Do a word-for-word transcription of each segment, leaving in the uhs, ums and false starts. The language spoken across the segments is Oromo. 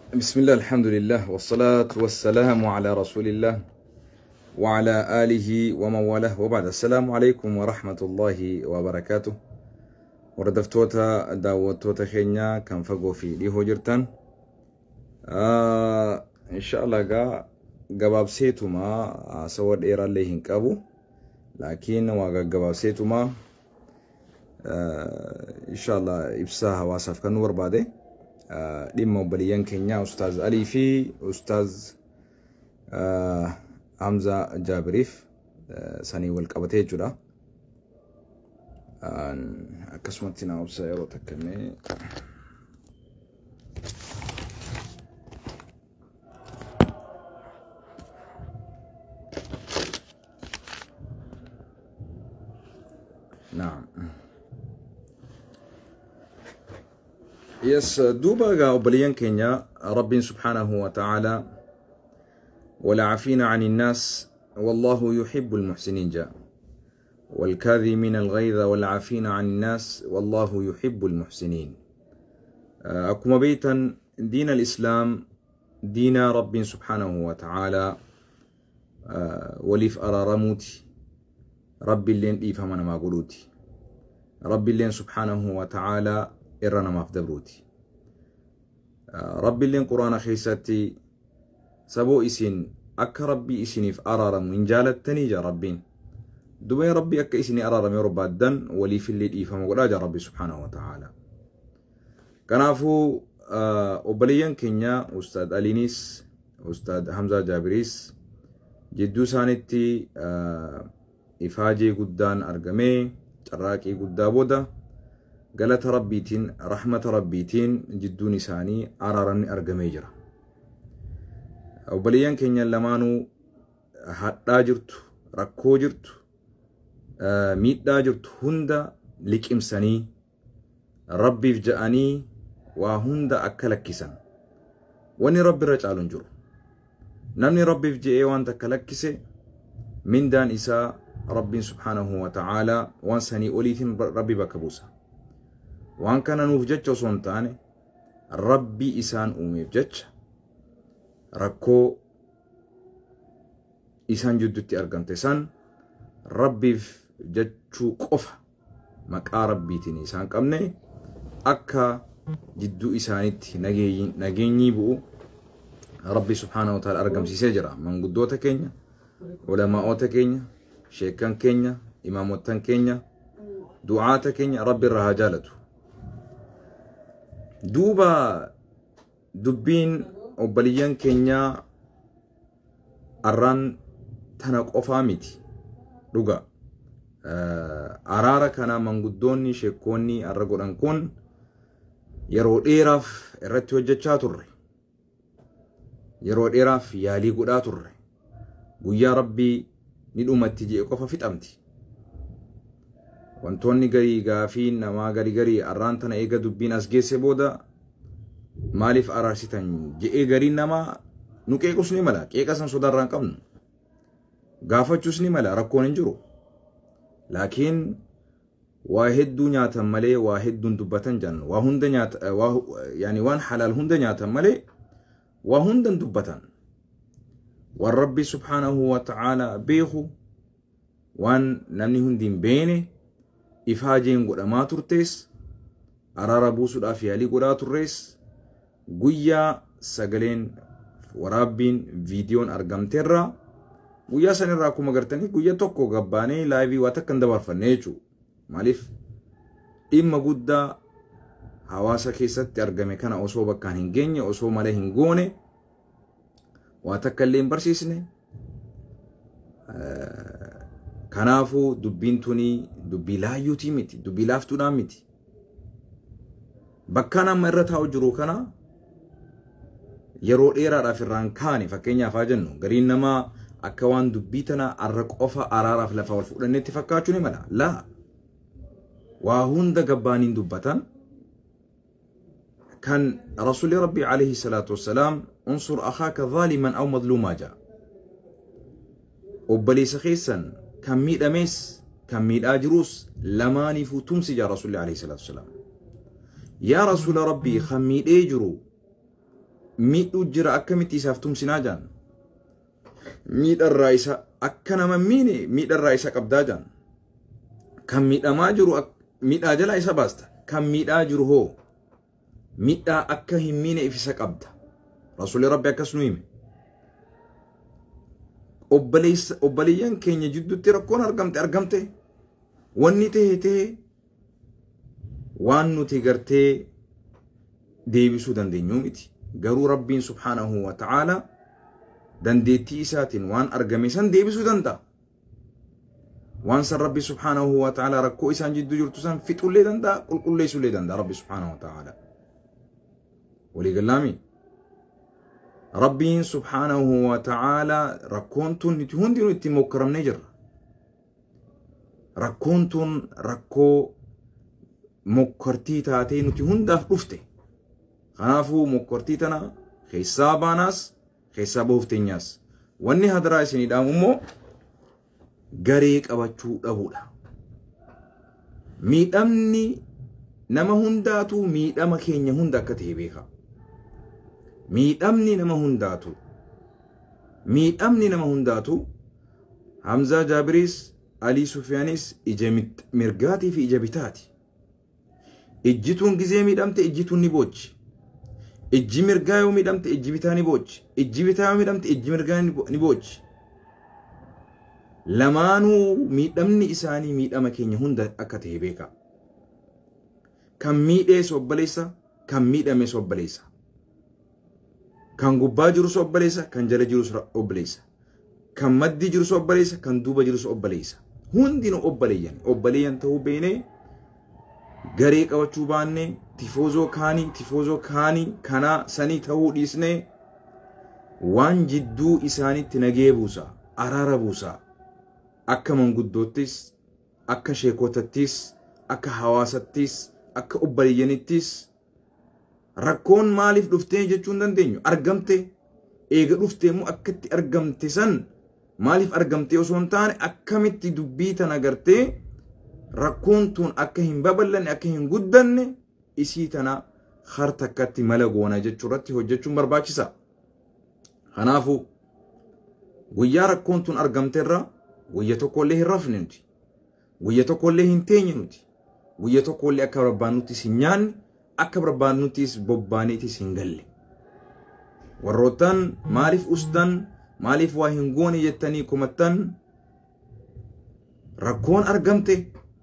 بسم الله الحمد لله والصلاة والسلام على رسول الله وعلى آله ومن والاه وبعد. السلام عليكم ورحمة الله وبركاته. وردفتوتا داوتوتا خينيا كان فقو في دي هجرتان آه إن شاء الله قا قباب سيتو ما سواد إيرا اللي هنكابو لكن واقا قباب سيتو ما آه إن شاء الله إبساها واسف كنور بعده لما بليان كينيا أستاذ علي في أستاذ حمزة جابريف سني والكابتي جدا أكسمتنا وسيرو تكني نعم يس دوبا قاو بليان كينيا رب سبحانه وتعالى ولا عفينا عن الناس والله يحب المحسنين جاء والكاظمين الغيظ والعافين عن الناس والله يحب المحسنين. أكما بيتا دين الإسلام دين رب سبحانه وتعالى وليف أرى رموتي رب اللين إيفهمنا ما قلوتي رب اللين سبحانه وتعالى إرنا ما فدبروتي رب اللين قرآن خيساتي سبو إسين أك ربي إسيني في أرارم إن جالتني جا ربين دوين ربي أك إسيني أرارم يربى الدن ولي في اللي إيفهم وراجع ربي سبحانه وتعالى. كنافو أبليان كينيا أستاذ ألينيس أستاذ حمزة جابريس جدو سانتي إفاجي قدان أرقمي تراكي قدا بودا قالت ربيتين رحمة ربيتين جدو نساني أرارن أرقمي جرا أبليان كينيا لمانو حتى جرت ركو جرت ميت جرت هندا لك إمساني ربي فجأني وهندا أكلك كسان واني ربي رجال جرو نمني ربي فجأي وان تكلك كسي من دان إساء ربي سبحانه وتعالى وانساني أوليثم ربي بكبوسا وان كان نوفجج وصنطاني ربي إسان أمي فجج ركو إسان جدتي أرقمت إسان ربي فججو قفا مكا ربي تيني إسان قمني أكا جدو إسانيتي نجيني بو ربي سبحانه وتعالى أرقم سيسجرا من قدوتا كينيا علماء كينيا شيكان كينيا إماموتان كينيا دعاة كينيا ربي الرهاجالته دوبا دبين أبليان كينيا أران تنق أفاميتي دوغا أرارا كان منقدوني شيكوني أرقودان كون يرو إيراف إرتو جاتشاتوري يرو إيراف يالي قداتوري ويا ربي ندوما تجي قفا فيت أمتي وانتوني غري غافين نما غري غري أرانتنا إيغا دبين أسجيسي بودا مالف أرارسيتان جئي غري نما نوكي كسني ملا كيكا سن صدر رانقمن غافة جسني ملا ركون انجرو لكن واحد دنيا تمالي واحد دون دبتن جن وهند نيات يعني وان حلال هند نيات مالي وهند دبتن والرب سبحانه وتعالى بيخو وان نمني هندين بيني إفاجين قد ما ترتيس أرارا بوسو الأفيالي قد ترتيس قويا ساقلين ورابين فيديون أرقام ترى قويا سنراكو مغرتني قويا توكو قباني لايفي واتكن دبار فنيچو مالف إما قد حواسا كيست أرقامي كان أصو بكان هنجيني أصو مالي هنگوني واتكلم برسيسني آه كنافو دبينتوني دبي لا يوتي ميتي دبي لافتونا ميتي بكانا مرتها وجرو كنا يرو إيرا رافران كاني فكينيا فاجنو غرين نما أكوان دبيتنا أرقوفا أرارا فلفا والفؤلن نتفكاتوني ملا لا وهند قبانين دبتان كان رسول ربي عليه الصلاة والسلام انصر أخاك ظالما أو مظلوما جاء وبلي سخيسا كم ميد أميس كم ميد آجروس لماني فتمسي جاء رسول الله عليه الصلاة والسلام يا رسول ربي خميد اجرو miidhuu jira akkamitti isaaf tumsinaa jaan miidharraa isa akka nama miine miidharraa isa qabdaa jaan kan miidhamaa jiru miidhaa jala isa baasta kan miidhaa jiru hoo miidhaa akka hin miine ifisa qabda rasuulli rabbi akkas nu hime obboleessa obboleeyyan keenya jidduutti rakkoon argamte argamte wanni ta'e ta'e waan nuti gartee deebisuu dandeenyu miti garuu rabbiin subhaanahu wa ta'ala dandeettii isaatiin waan argame san deebisuu danda'a waan san rabbi subhaanahu wa ta'ala rakkoo isaan jidduu jirtu san fixullee danda'a qulqulleessullee danda'a rabbi subhaanahu wa ta'ala walii gallaami rabbiin subhaanahu wa ta'ala rakkoon tun nuti hundinuu itti mokkaramnee jirra rakkoon tun rakkoo mokkortii taatee nuti hundaaf dhufte kanaafuu mokkortii tana keessaa baanaas keessaa boofteenyaas wanni hadaraa isinii dhaamu immoo garee qabachuu dhabuudha miidhamni nama hundaatu miidhama keenya hunda akka ta'e beeka miidhamni nama hundaatu miidhamni nama hundaatu Hamza Jabiris Ali Sufyaanis ija mirgaatii fi ija bitaati ijjituun gizee miidhamte ijjituun ni boochi ijji mirgaa yoo miidhamte ijji bitaa ni boochi ijji bitaa yoo miidhamte ijji mirgaa ni boochi lamaanuu miidhamni isaanii miidhama keenya hunda akka ta'e beeka kan miidhee sobbaleessa kan miidhame sobbaleessa kan gubbaa jiru sobbaleessa kan jala jiru sobbaleessa kan maddi jiru sobbaleessa kan duuba jiru sobbaleessa hundinuu obbaleeyyan obbaleeyyan ta'uu beenee garee qabachuu baanne tifoozoo kaanii tifoozoo kaanii kana sanii ta'uu dhiisne waan jidduu isaanitti nagee buusa araara buusa akka manguddoottis akka sheekotattis akka hawaasattis akka obbaleeyyanittis rakkoon maaliif dhuftee jechuun dandeenyu argamte eega dhuftee immoo akkatti argamte san maaliif argamte osoo hin taane akkamitti dubbii tana agartee rakkoon tun akka hin babal'anne akka hin guddanne isii tana har takkatti mala goona jechuurratti hojjechuun barbaachisa kanaafuu guyyaa rakkoon tun argamteerra guyya tokkollee hin rafne nuti guyya tokkollee hin teenye nuti guyya tokkollee akka barbaannuttis hin nyaanne akka barbaannuttis bobbaaniitis hin galle warrootan maaliif ustan maaliif waa hin goone jettanii kumattan rakkoon argamte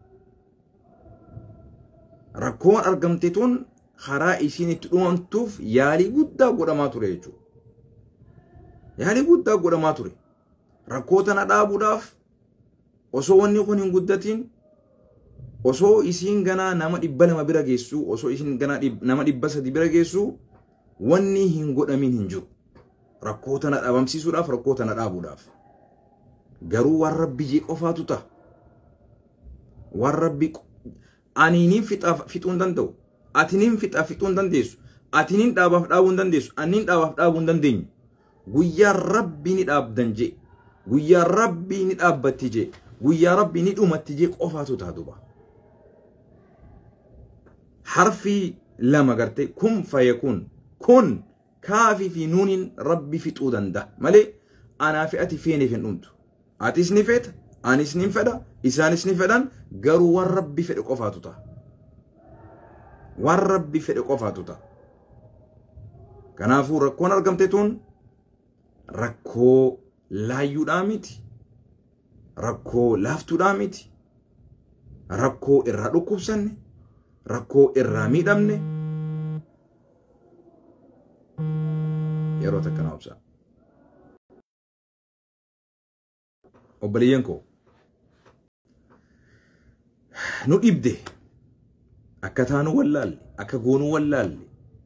rakkoon argamte tun karaa isiin itti dhumamtuuf yaalii guddaa godhamaa ture jechuudha. Yaalii guddaa godhamaa ture. Rakkoo tana dhaabuudhaaf osoo wanni kun hin guddatiin osoo isiin ganaa nama dhibba lama bira geessu osoo isiin ganaa nama dhibba sadi bira geessu wanni hin godhamin hin jiru. Rakkoo tana dhabamsiisuudhaaf rakkoo tana dhaabuudhaaf. Garuu waan rabbi jee qofaatu ta'a. Waan rabbi aniiniin fixaaf fixuu hin danda'u. Atiniin fixaaf fixuu hin dandeessu. Atiniin dhaabaaf dhaabuu hin dandeessu. Anniin dhaabaaf dhaabuu hin dandeenyu. Guyyaa rabbi ni dhaabdan jee. Guyyaa rabbi ni dhaabbatti jee. Guyyaa rabbi ni dhumatti jee qofaatu ta'a duuba. Harfi lama gartee kun fayyakun kun kaafii fi nuuniin rabbi fixuu danda'a. Malee anaa fi ati feeneef hin dhumtu. Atis ni feeta, anis ni fedha, isaanis ni fedhan garuu waan rabbi fedhe qofaatu ta'a. Waan rabbi fedhe qofaatu ta'a. Kanaafuu rakkoon argamte tun rakkoo laayyuudhaa miti. Rakkoo laaftuudhaa miti. Rakkoo irraa dhukkubsanne. Rakkoo irraa miidhamne. Yeroo takkanaa obsaa. Obboleeyyan koo nu dhibde akka taanu wallaalle akka goonuu wallaalle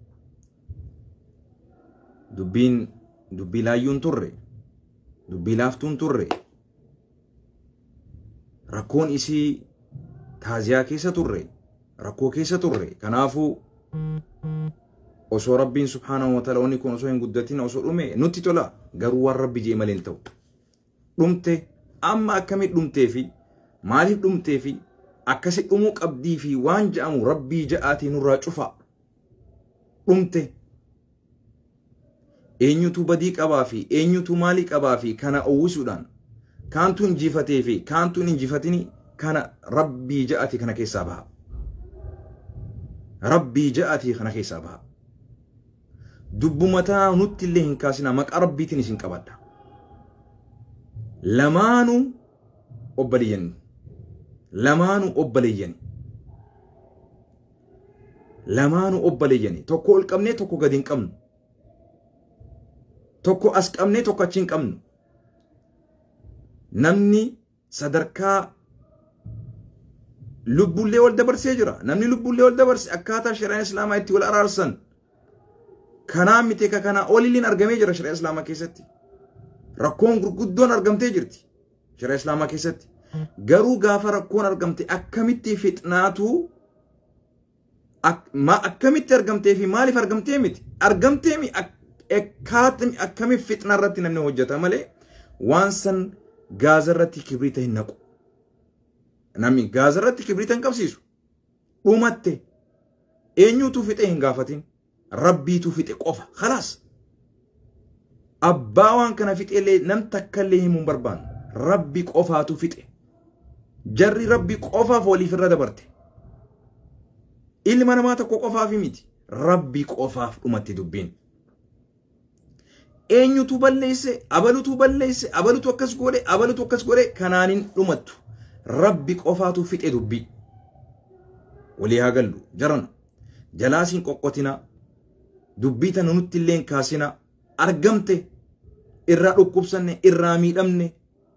dubbiin dubbii laayyuun turre dubbii laaftuun turre rakkoon isii taaziyaa keessa turre rakkoo keessa turre kanaafuu osoo rabbiin subhaanahu wa ta'ala onni kun osoo hin guddatin osoo dhume nutti tola garuu waan rabbi jee malee hin ta'u dhumte amma akkamit dhumtee fi maaliif dhumtee fi akkasi dhumuu qabdii fi waan ja'amu rabbii ja'aatii nurraa cufa dhumte eenyutu badii qabaa fi eenyutu maalii qabaa fi kana uwwisuudhaan kaantu injifatee fi kaantu injifatini kana rabbii ja'ati kana keessaa baha. Rabbii ja'ati kana keessaa baha. Dubbumataa nutti illee hin kaasina maqaa rabbiitiin isin qabadha. Lamaanuu obboleeyyan. Lamaanuu obboleeyyan. Lamaanuu obboleeyyan. Tokko ol qabnee tokko gadi hin qabnu. Tokko as qabnee tokko achi hin qabnu. Namni sadarkaa lubbullee wal dabarsee jira. Namni lubbullee wal dabarse akkaataa shari'aan islaamaa itti wal araarsan kanaa miti ka kanaa oliliin argamee jira shari'a islaamaa keessatti. Rakkoon gurguddoon argamtee jirti shari'a islaamaa keessatti. Garuu gaafa rakkoon argamte akkamitti fixnaatu ma akkamitti argamtee fi maaliif argamtee miti argamtee mi akkaataa akkamitti fixna irratti namni hojjeta malee waan san gaaza irratti kibriita hin naqu. Namni gaaza irratti kibriita hin qabsiisu. Dhumatte eenyutu fixe hin gaafatin. Rabbiitu fixe qofa. Khalaas. Abbaa waan kana fixeellee nam takkallee himuun barbaannu. Rabbi qofaatu fixe. Jarri rabbi qofaaf waliif irra dabarte. Ilma namaa tokko qofaaf miti. Rabbi qofaaf dhumatti dubbiin. Eenyutu balleesse, abalutu balleesse, abalutu akkas godhe, abalutu akkas godhe kanaanin dhumattu. Rabbi qofaatu fixe dubbii. Walii haa gallu jarana. Jalaasiin qoqqotina. Dubbii tana nutti illee kaasina. Argamte irraa dhukkubsanne, irraa miidhamne,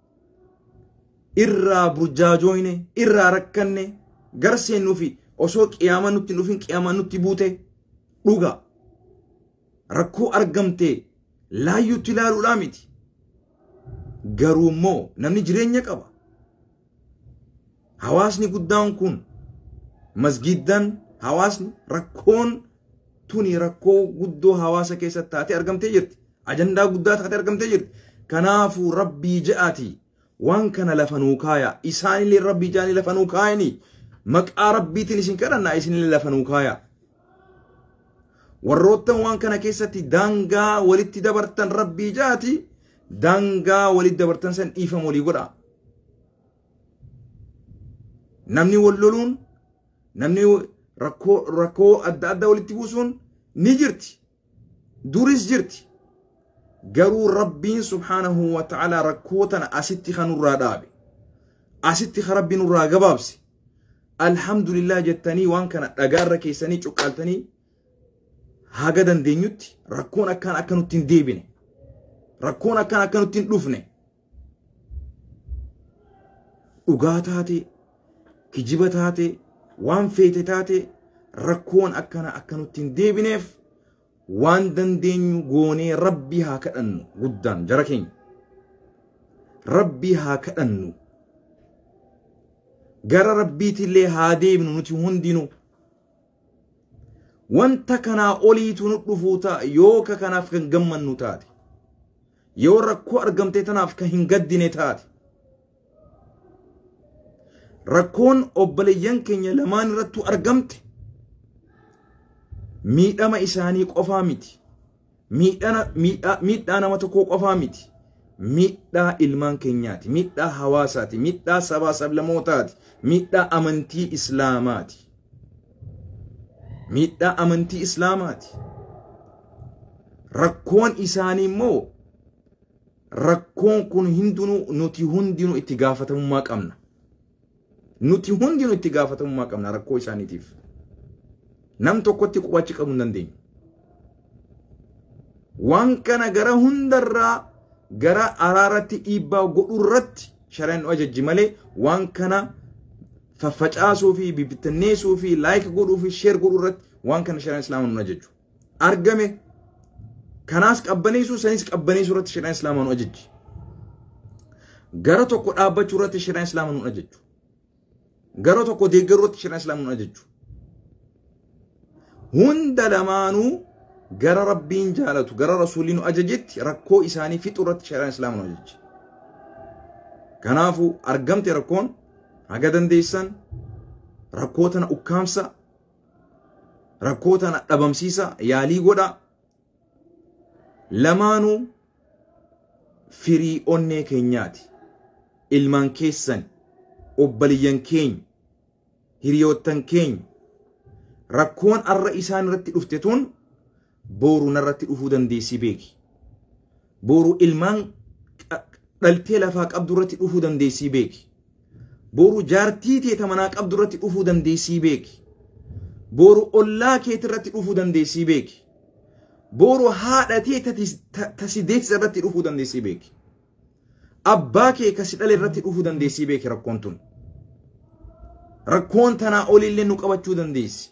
irraa burjaajoyne, irraa rakkanne, garseenuu fi osoo qiyaamaa nutti dhufin qiyaamaa nutti buute dhuga. Rakkoo argamte laayyuutti ilaaluudhaa miti. Garuu immoo namni jireenya qaba. Hawaasni guddaan kun masgiddaan hawaasni rakkoon tuni rakkoo guddoo hawaasa keessatti taatee argamtee jirti. Ajandaa guddaa taatee argamtee jirti. Kanaafuu rabbii ja'aati waan kana lafa nuu kaaya. Isaanillee rabbii ja'anii lafa nuu kaayanii maqaa rabbiitiin isin kadhannaa isinillee lafa nuu kaaya. Warroottan waan kana keessatti daangaa walitti dabartan rabbii ja'aati daangaa walitti dabartan san dhiifama walii godha. Namni wal loluun namni rakkoo rakkoo adda addaa walitti buusuun ni jirti. Duris jirti. Garuu rabbiin subhaanahu wa ta'ala rakkootana asitti kanurraa dhaabe. Asitti rabbiin urraa gabaabse. Alhamdulillah jettanii waan kana dhagaarra keessanii cuqqaaltanii haga dandeenyutti rakkoon akkaan akka nutti hin deebine. Rakkoon akkaan akka nutti hin dhufne. Dhugaa taate, kijiba taate, waan feete taate rakkoon akkana akka nutti hin deebineef waan dandeenyu goonee rabbi haa kadhannu guddaan jara keenya. Rabbi haa kadhannu. Gara rabbiitillee haa deebinu nuti hundinuu. Wanta kanaa oliitu nu dhufuu ta'a yoo ka kanaaf kan gammannu taate. Yoo rakkoo argamte tanaaf kan hin gaddine taate. Rakkoon obboleeyyan keenya lamaan irrattu argamte. Miidhama isaanii qofaa miti. Miidhaa nama tokkoo qofaa miti. Miidhaa ilmaan keenyaati. Miidhaa hawaasaati. Miidhaa sabaa sablammootaati. Miidhaa amantii islaamaati. Miidhaa amantii islaamaati. Rakkoon isaanii immoo rakkoon kun hundinuu nuti hundinuu itti gaafatamummaa qabna. Nuti hundinuu itti gaafatamummaa qabna rakkoo isaaniitiif. Nam tokkotti qubachi qabu hin dandeenyu. Waan kana gara hundarraa gara araaratti dhiibbaa godhurratti shari'aan nu ajajji malee waan kana faffacaasuu fi bibittanneessuu fi laayik godhuu fi sheer godhurratti waan kana shari'aan islaamaa nu ajajju. Argame kanaas qabbaneessuu sanis qabbaneessuu irratti shari'aan islaamaa nu ajajji. Gara tokko dhaabbachuu irratti shari'aan islaamaa nu ajajju. Gara tokko deeggaruu irratti shari'aan islaamaa nu ajajju. Hunda lamaanuu gara rabbiin jaalatu gara rasuuliin nu ajajetti rakkoo isaanii fixuu irratti shari'aan islaamaa nu ajajji. Kanaafuu argamte rakkoon haga dandeessan rakkoo tana ukkaamsa rakkoo tana dhabamsiisa yaalii godha. lamaanuu firii onnee keenyaati. Ilmaan keessan, obbaliyyan keenya, hiriyoottan keenya, rakkoon arra isaan irratti dhufte tun boru narratti dhufuu dandeessii beeki. Boru ilmaan dhaltee lafaa qabdu irratti dhufuu dandeessii beeki. Boru jaartii teeta manaa qabdu irratti dhufuu dandeessii beeki. Boru ollaa keeti irratti dhufuu dandeessii beeki. Boru haadha teeta tasideessa irratti dhufuu dandeessii beeki. Abbaa kee kasi dhale irratti dhufuu dandeessii beeki rakkoon tun. Rakkoon tanaa olillee nu qabachuu dandeessi.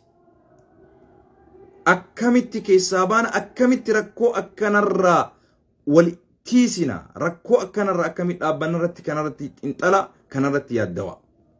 Akkamitti keessaa baana, akkamitti rakkoo akkanarraa wal tiisina, rakkoo akkanarraa akkamitti dhaabbanna irratti kanarratti xinxala kanarratti yaaddawa.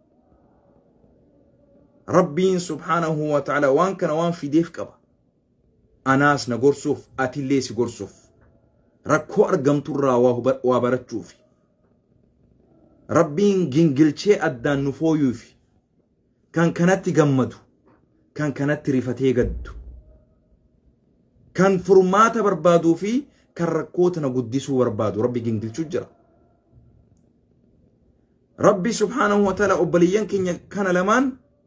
Rabbiin subhaanahu wa ta'ala waan kana waan fideef qaba. Anaas na gorsuuf, atillee si gorsuuf. Rakkoo argamturraa waa barachuuf. Rabbiin gingilchee addaan nu fooyuuf. Kan kanatti gammadu, kan kanatti rifatee gaddu. Kan furmaata barbaaduu fi kan rakkoota na guddisuu barbaadu Rabbi gingilchuu jira. Rabbi subhaanahu wa ta'ala obbaliyyan keenya kana lamaan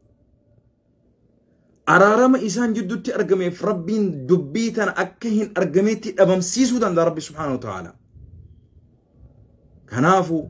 araarama isaan jidduutti argameef Rabbiin dubbii tana akka hin argameetti dhabamsiisuu danda'a Rabbi subhaanahu wa ta'ala. Kanaafu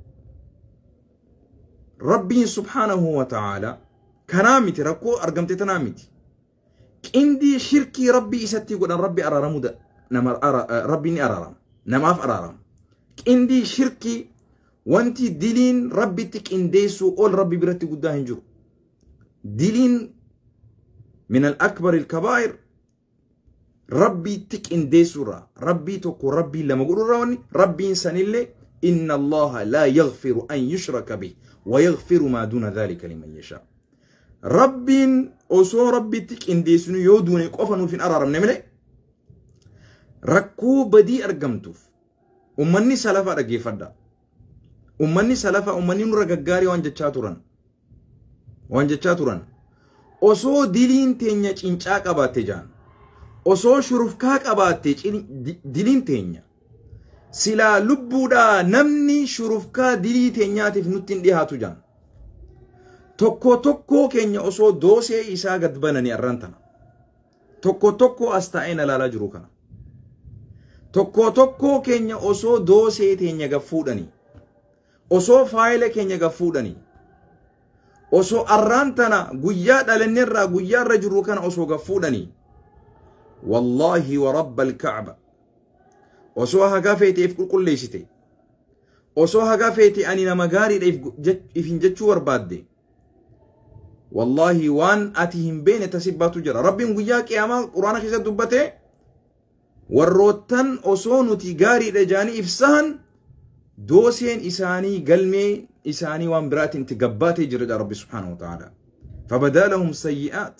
Rabbiin subhaanahu wa ta'ala kanaa miti rakkoo argamte tanaa miti. Qindii shirkii Rabbi isatti godhan Rabbi araaramu da nama Rabbi ni araarama namaaf araarama. Qindii shirkii wanti diliin Rabbitti qindeessu ol Rabbi biratti guddaa hin jiru. Diliin min al-akbar al-kabair Rabbitti qindeessurra Rabbi tokko Rabbi lama godhurra wani Rabbiin sanillee inna Allah la yaghfiru an yushraka bih wa yaghfiru ma duna dhalika liman yasha. Rabbiin osoo Rabbitti qindeessinu yoo duune qofa nuuf hin araaramne malee rakkoo badii argamtuuf ummanni salafa dhageeffadha. Ummanni salafa ummanni nurra gaggaarii waan jechaa turan waan jechaa turan osoo diliin teenya cincaa qabaatte jaan osoo shurufkaa qabaatte diliin teenya silaa lubbuudhaa namni shurufkaa dilii teenyaatiif nutti hin dhiyaatu jaan. Tokko tokko keenya osoo doosee isaa gad bananii arrantana. Tokko tokko as taa'een ilaalaa jiru kana. Tokko tokko keenya osoo doosee teenya gad fuudhanii. Osoo faayila keenya gad fuudhanii. Osoo arrantana guyyaa dhalanneerraa guyyaa irra jiru kana osoo gad fuudhanii. Wallahi wa rabbal ka'ba. Osoo hagaa feeteef qulqulleessite. Osoo hagaa feete ani nama gaariidhaaf hin jechuu barbaadde. Wallahi waan ati hin beene tasibbatu jira. Rabbiin guyyaa qiyaamaa Quraana keessatti dubbate warroottan osoo nuti gaariidha jaanii ibsahan dooseen isaanii galmee isaanii waan biraatiin itti gabbaatee jira Rabbi subhaanahu wa ta'ala. Fabadaalahum sayyi'aat.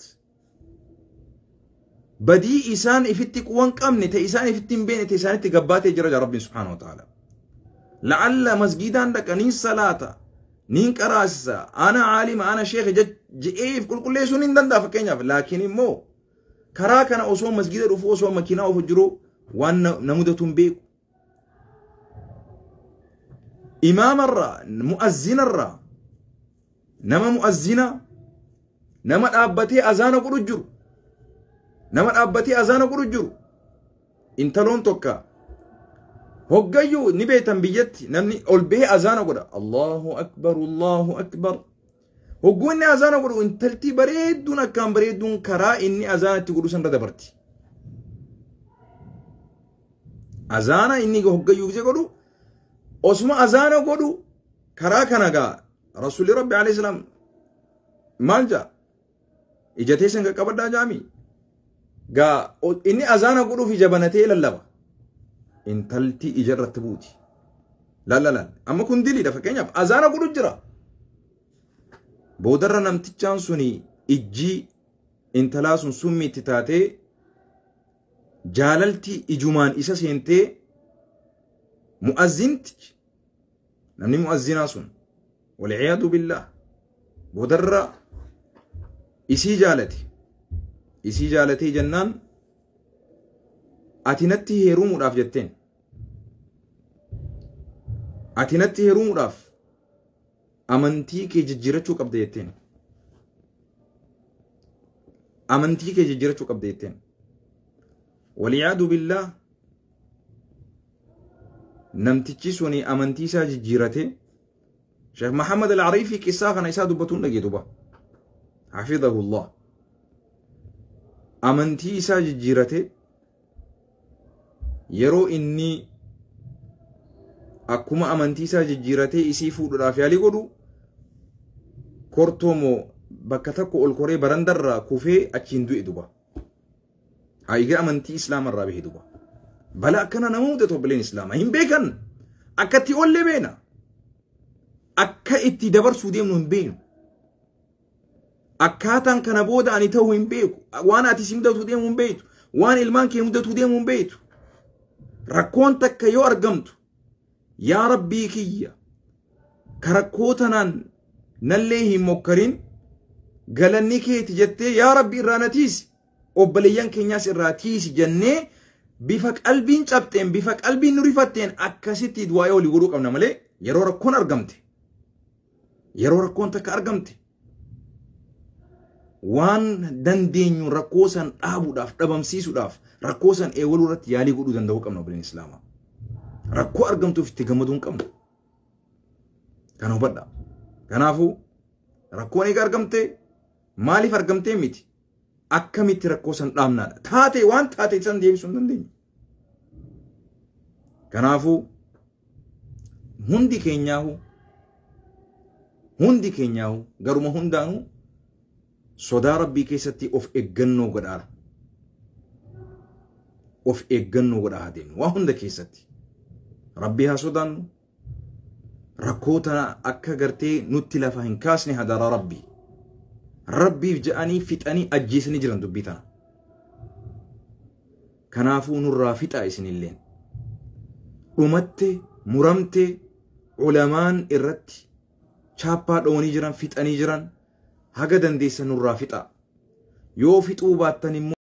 Badii isaan ifitti quwan qabne ta isaan ifitti hin beene ta isaanitti gabbaatee jira Rabbi subhaanahu wa ta'ala. La'alla masgidaan dhaqanii salaata nin qaraasisa ana aalima ana sheekh je'eef qulqulleessuun hin danda'a fakkeenyaaf laakiin immoo karaa kana osoo masgida dhufu osoo makiinaa ofu jiru waan na mudatu hin beeku. Imaamarraa mu'azzinarraa nama mu'azzina nama dhaabbatee azaana godhu jiru nama dhaabbatee azaana godhu jiru intaloon tokko hoggayyuu ni beetan biyyatti namni ol bahee azaana godha Allahu akbar Allahu akbar hogguu inni azaana godhu intaltii bareedduun akkaan bareedduun karaa inni azaanatti godhu san dabarti. Azaana inni hoggayyuu gisee godhu osuma azaana godhu karaa kana gaa Rasuli Rabbi alayhi salam maal jaa ijatee san qaqqabadhaa jaami gaa inni azaana godhuuf ija banatee lallaba. Intalti ijarratti buuti. Lalalan. Amma kun diliidha fakkeenyaaf azaana godhu jira. Boodarra namtichaan suni ijji intalaa sun summi itti taatee jaalalti ijumaan isa seentee mu'azzinti namni mu'azzinaa sun wal'iyaadu billah boodarra isii jaalate isii jaalatee jennaan ati natti heerumuudhaaf jetteen ati natti heerumuudhaaf amantii kee jijjiirachuu qabda jetteen amantii kee jijjiirachuu qabda jetteen waliyaadu billah namtichi suni amantii isaa jijjiirate Sheikh Muhammad al-Arifi qissaa kana isaa dubbatuun dhageetu ba حفظه الله amantii isaa jijjiirate yeroo inni akkuma amantii isaa jijjiirate isii fuudhuudhaaf yaalii godhu kortoomoo bakka tokko ol koree barandarraa kufee achiin du'e duba haayiga amantii islaamarraa bahe duba bala akkana nama mudate obboleen islaamaa hin beekan akkatti ollee beena akka itti dabarsuu deemnu hin beenu akkaataan kana booda ani ta'uu hin beeku waan ati si mudatu deemuu hin beektu waan ilmaan kee mudatu deemuu hin beektu rakkoon takka yoo argamtu yaa rabbii kiyya ka rakkoo tanaan nallee hin mokkarin galanni keeti jettee yaa rabbii irraa na tiisi obboleeyyan keenyaas irraa tiisi jennee bifa qalbiin cabxeen bifa qalbiin nu rifatteen akkasitti du'aa olii godhuu qabna malee yeroo rakkoon argamte yeroo rakkoon takka argamte waan dandeenyu rakkoo san dhaabuudhaaf dhabamsiisuudhaaf rakkoo san eewaluu irratti yaalii godhuu danda'uu qabna obboleen islaamaa rakkoo argamtuuf itti gammaduu hin qabnu kana hubadha kanaafuu rakkoon eega argamte maaliif argamtee miti akkamitti rakkoo san dhaabnaadha taate waan taate san deebisuu hin dandeenyu kanaafuu hundi keenyaahu hundi keenyaahu garuma hundaanuu sodaa rabbii keessatti of eeggannoo godhaa of eeggannoo godhaa deemnu waa hunda keessatti rabbii haa sodaannu rakkoota akka gartee nutti lafa hin kaasne hadara rabbii rabbiif je'anii fixanii ajjeesanii jiran dubbii tana kanaafuu nurraa fixaa isinilleen dhumatte muramte ulamaan irratti chaappaa dhawanii jiran fixanii jiran haga dandeessan nurraa fixaa yoo fixuu baattan immoo